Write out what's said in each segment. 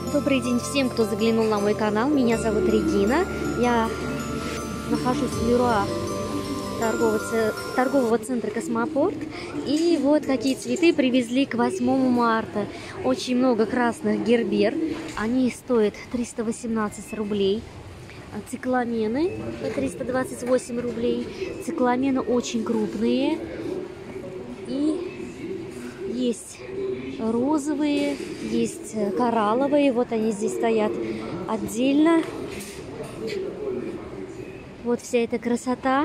Добрый день всем, кто заглянул на мой канал. Меня зовут Регина. Я нахожусь в Леруа торгового центра «Космопорт». И вот какие цветы привезли к 8 марта. Очень много красных гербер. Они стоят 318 рублей. Цикламены 328 рублей. Цикламены очень крупные. И есть розовые, есть коралловые. Вот они здесь стоят отдельно. Вот вся эта красота.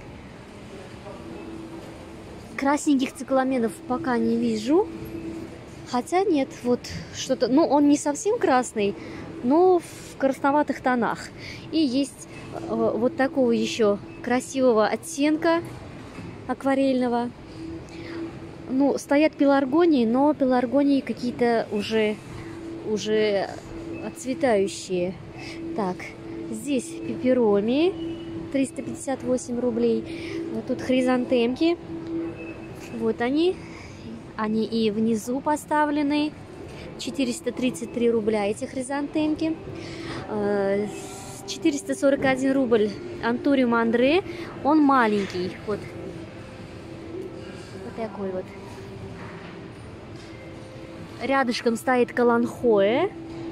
Красненьких цикламенов пока не вижу. Хотя нет, вот что-то... Ну, он не совсем красный, но в красноватых тонах. И есть вот такого еще красивого оттенка акварельного. Ну, стоят пеларгонии, но пеларгонии какие-то уже отцветающие. Так, здесь пепероми 358 рублей. Вот тут хризантемки. Вот они и внизу поставлены. 433 рубля эти хризантемки. 441 рубль антуриум Андре. Он маленький. Вот такой вот. Рядышком стоит каланхоэ.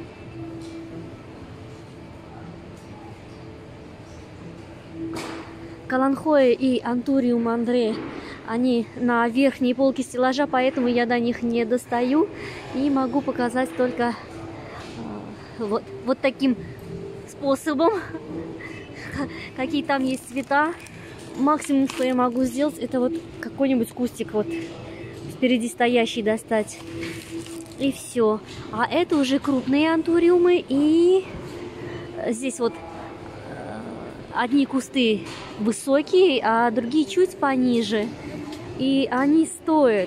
Каланхоэ и антуриум Андре, они на верхней полке стеллажа, поэтому я до них не достаю. И могу показать только вот таким способом, какие там есть цвета. Максимум, что я могу сделать, это вот какой-нибудь кустик вот впереди стоящий достать. И все. А это уже крупные антуриумы. И здесь вот одни кусты высокие, а другие чуть пониже. И они стоят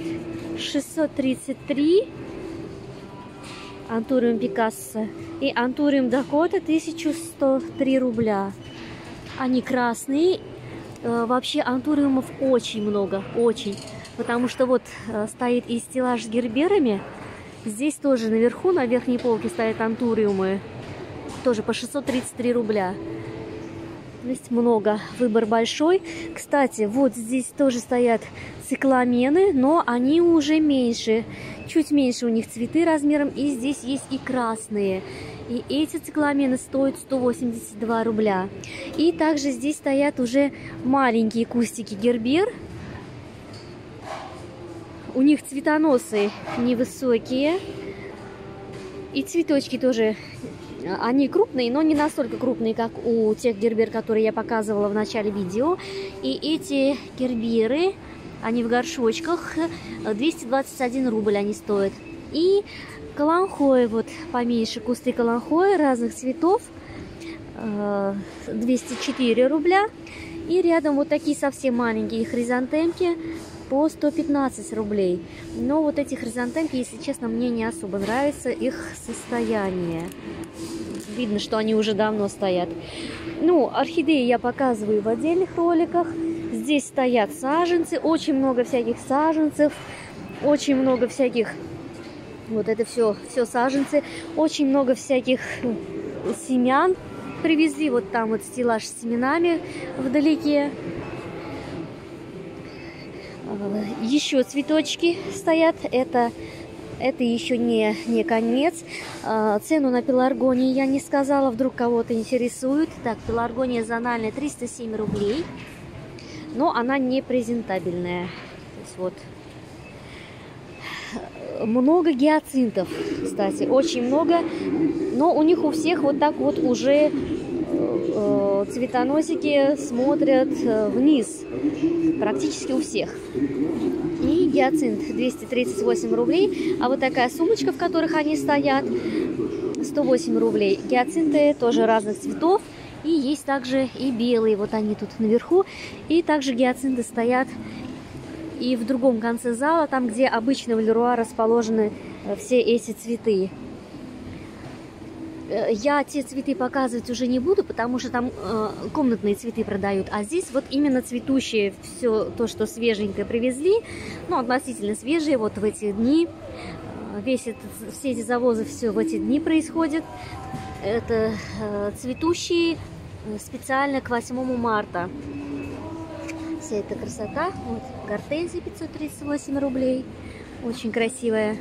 633 антуриум Пикассо и антуриум Дакота 1103 рубля. Они красные. Вообще антуриумов очень много, очень. Потому что вот стоит и стеллаж с герберами. Здесь тоже наверху, на верхней полке стоят антуриумы. Тоже по 633 рубля. То есть много, выбор большой. Кстати, вот здесь тоже стоят цикламены, но они уже меньше. Чуть меньше у них цветы размером. И здесь есть и красные. И эти цикламены стоят 182 рубля. И также здесь стоят уже маленькие кустики гербер. У них цветоносы невысокие. И цветочки тоже, они крупные, но не настолько крупные, как у тех гербер, которые я показывала в начале видео. И эти герберы, они в горшочках, 221 рубль они стоят. И каланхоэ, вот поменьше кусты каланхоэ разных цветов, 204 рубля. И рядом вот такие совсем маленькие хризантемки по 115 рублей. Но вот эти хризантемки, если честно, мне не особо нравится их состояние. Видно, что они уже давно стоят. Ну, орхидеи я показываю в отдельных роликах. Здесь стоят саженцы, очень много всяких саженцев, очень много всяких... Вот это все саженцы. Очень много всяких семян привезли. Вот там вот стеллаж с семенами вдалеке. Еще цветочки стоят. Это еще не конец. Цену на пеларгонии я не сказала. Вдруг кого-то интересует. Так, пеларгония зональная 307 рублей. Но она не презентабельная. То есть вот. Много гиацинтов, кстати, очень много, но у них у всех вот так вот уже цветоносики смотрят вниз, практически у всех. И гиацинт 238 рублей, а вот такая сумочка, в которых они стоят, 108 рублей. Гиацинты тоже разных цветов, и есть также и белые, вот они тут наверху, и также гиацинты стоят и в другом конце зала, там, где обычно в Леруа расположены все эти цветы. Я те цветы показывать уже не буду, потому что там комнатные цветы продают. А здесь вот именно цветущие, все то, что свеженькое привезли. Ну, относительно свежие, вот в эти дни. Все эти завозы все в эти дни происходят. Это цветущие специально к 8 марта. Вся эта красота. Вот гортензия 538 рублей. Очень красивая.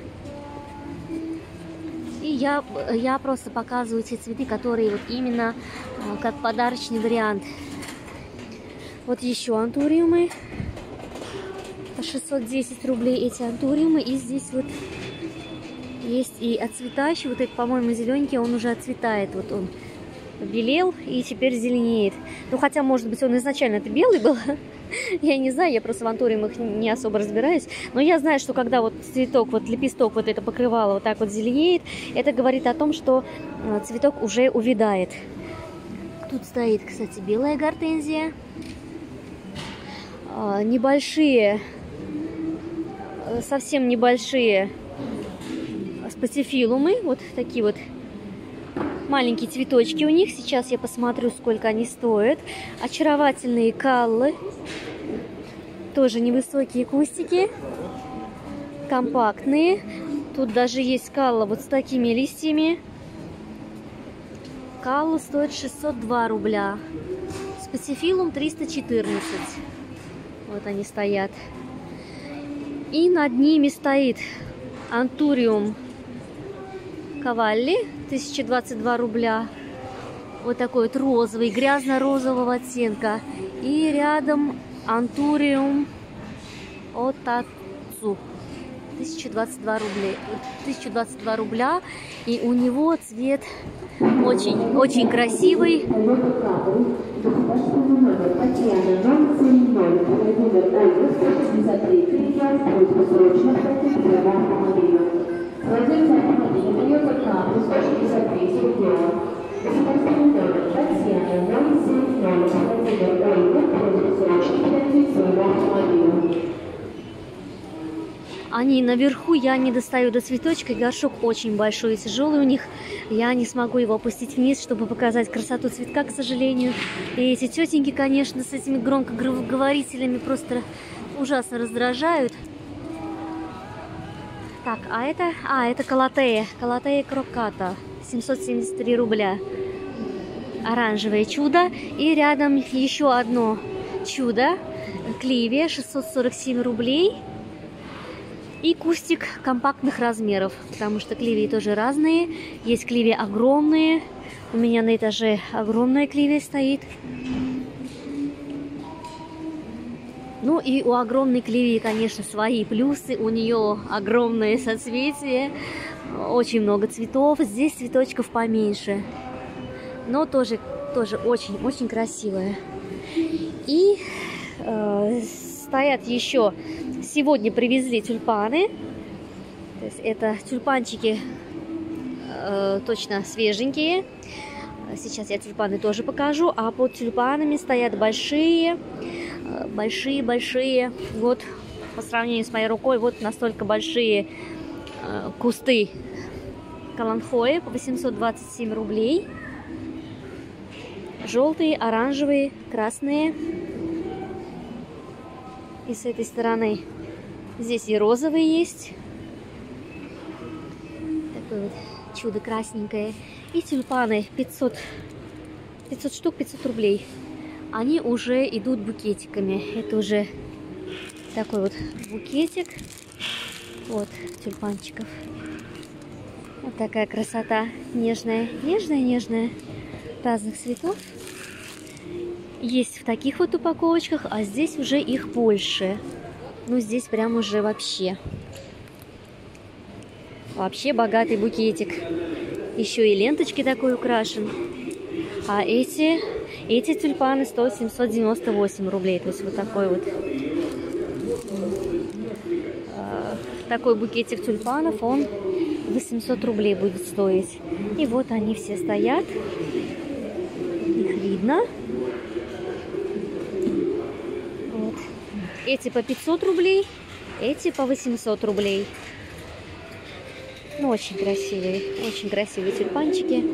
И я просто показываю те цветы, которые вот именно как подарочный вариант. Вот еще антуриумы. По 610 рублей эти антуриумы. И здесь вот есть и отцветающий. Вот этот, по-моему, зелененький, он уже отцветает. Вот он белел и теперь зеленеет. Ну, хотя, может быть, он изначально это белый был. Я не знаю, я просто в антуриумах не особо разбираюсь. Но я знаю, что когда вот цветок, вот лепесток, вот это покрывало вот так вот зеленеет, это говорит о том, что цветок уже увядает. Тут стоит, кстати, белая гортензия. Небольшие, совсем небольшие спатифилумы. Вот такие вот маленькие цветочки у них. Сейчас я посмотрю, сколько они стоят. Очаровательные каллы. Тоже невысокие кустики. Компактные. Тут даже есть калла вот с такими листьями. Калла стоит 602 рубля. Спатифилум 314. Вот они стоят. И над ними стоит антуриум кавалли, 1022 рубля. Вот такой вот розовый, грязно-розового оттенка. И рядом антуриум отацу, 1022 рубля. И у него цвет очень красивый. Они наверху, я не достаю до цветочка, горшок очень большой и тяжелый у них. Я не смогу его опустить вниз, чтобы показать красоту цветка, к сожалению. И эти тетеньки, конечно, с этими громкоговорителями просто ужасно раздражают. Так, это калатея кроката, 773 рубля. Оранжевое чудо. И рядом еще одно чудо, кливия, 647 рублей. И кустик компактных размеров, потому что кливии тоже разные. Есть кливии огромные. У меня на этаже огромная кливия стоит. Ну и у огромной кливии, конечно, свои плюсы. У нее огромное соцветие, очень много цветов. Здесь цветочков поменьше, но тоже очень красивая. И стоят еще... Сегодня привезли тюльпаны. То есть это тюльпанчики точно свеженькие. Сейчас я тюльпаны тоже покажу. А под тюльпанами стоят большие. Вот по сравнению с моей рукой, вот настолько большие кусты каланхои по 827 рублей. Желтые, оранжевые, красные. И с этой стороны здесь и розовые есть. Такое вот чудо красненькое. И тюльпаны 500 штук, 500 рублей. Они уже идут букетиками. Это уже такой вот букетик. Вот тюльпанчиков. Вот такая красота. Нежная. Разных цветов. Есть в таких вот упаковочках, а здесь уже их больше. Ну, здесь прям уже вообще богатый букетик. Еще и ленточки такой украшен. А эти тюльпаны стоят 798 рублей. То есть вот такой вот такой букетик тюльпанов, он 800 рублей будет стоить. И вот они все стоят. Их видно. Вот. Эти по 500 рублей, эти по 800 рублей. Ну, очень красивые тюльпанчики.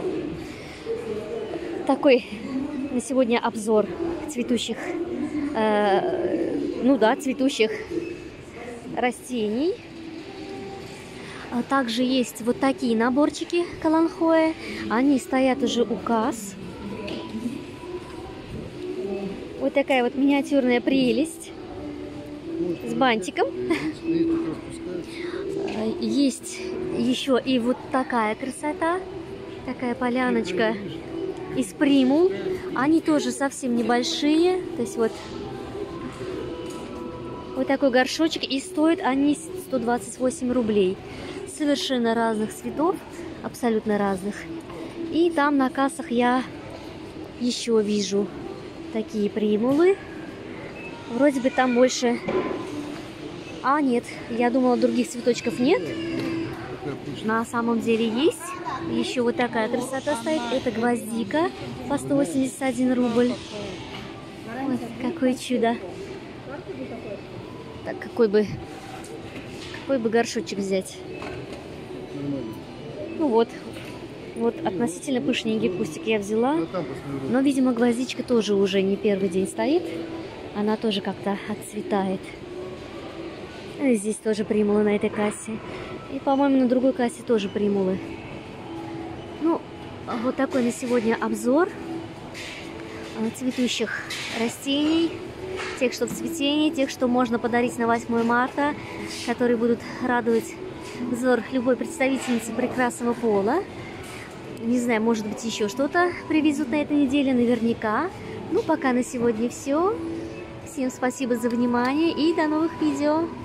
Такой на сегодня обзор цветущих, цветущих растений. Также есть вот такие наборчики каланхоэ. Они стоят уже у касс. Вот такая вот миниатюрная прелесть с бантиком. Есть еще и вот такая красота. Такая поляночка из примул. Они тоже совсем небольшие. То есть вот такой горшочек. И стоят они 128 рублей. Совершенно разных цветов. Абсолютно разных. И там на кассах я еще вижу такие примулы. Вроде бы там больше... А, нет. Я думала, других цветочков нет. На самом деле есть. Еще вот такая красота стоит. Это гвоздика по 181 рубль. Ой, какое чудо. Так, какой бы горшочек взять? Ну вот. Вот относительно пышненький кустик я взяла. Но, видимо, гвоздичка тоже уже не первый день стоит. Она тоже как-то отцветает. И здесь тоже примулы на этой кассе. И, по-моему, на другой кассе тоже примулы. Ну, вот такой на сегодня обзор цветущих растений. Тех, что в цветении, тех, что можно подарить на 8 марта, которые будут радовать взор любой представительницы прекрасного пола. Не знаю, может быть, еще что-то привезут на этой неделе, наверняка. Ну, пока на сегодня все. Всем спасибо за внимание и до новых видео.